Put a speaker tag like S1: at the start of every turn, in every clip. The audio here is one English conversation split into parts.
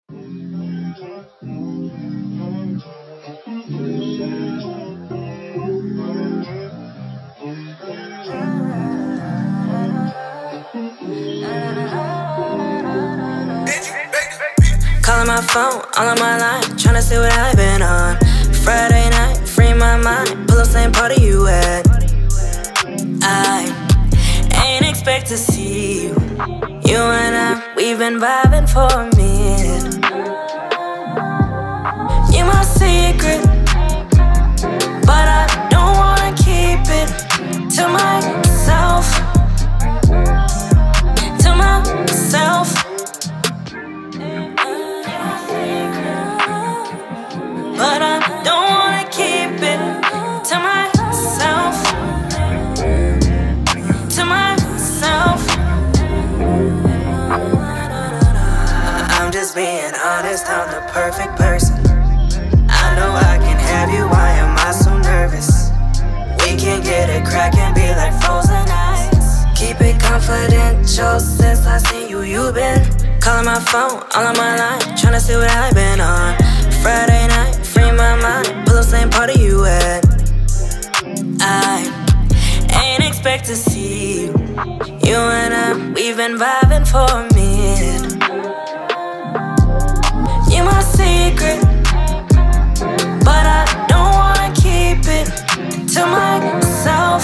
S1: Calling my phone, all on my line, tryna see what I've been on. Friday night, free my mind, pull up same party you at. I ain't expect to see you. You and I, we've been vibing for a minute. You my secret, but I don't wanna keep it to myself. To myself. But I don't wanna keep it to myself. To myself. I'm just being honest, I'm the perfect person. I know I can have you, why am I so nervous? We can get it crackin', be like frozen ice. Keep it confidential, since I seen you, you been calling my phone, all on my line, tryna see what I've been on. Friday night, free my mind, pull up same party you at. I ain't expect to see you. You and I, we've been vibing for a minute. You my secret, but I don't wanna keep it to myself.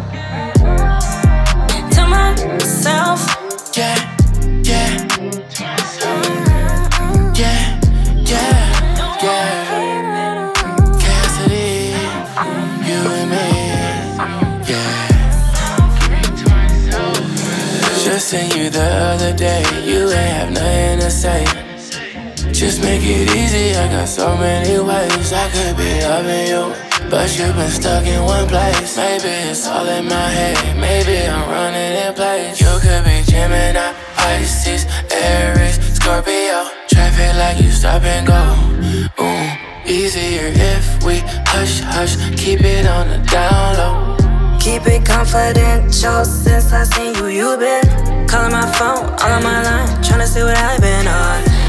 S1: To myself.
S2: Yeah, yeah. Yeah, yeah, yeah. Cassidy, you and me, yeah. Just seen you the other day, you ain't have nothing to say. Just make it easy, I got so many ways I could be loving you, but you've been stuck in one place. Maybe it's all in my head, maybe I'm running in place. You could be Gemini, Pisces, Aries, Scorpio. Traffic like you stop and go. Easier if we hush, hush, keep it on the down low.
S1: Keep it confidential, since I seen you, you been calling my phone, all on my line, tryna see what I've been on.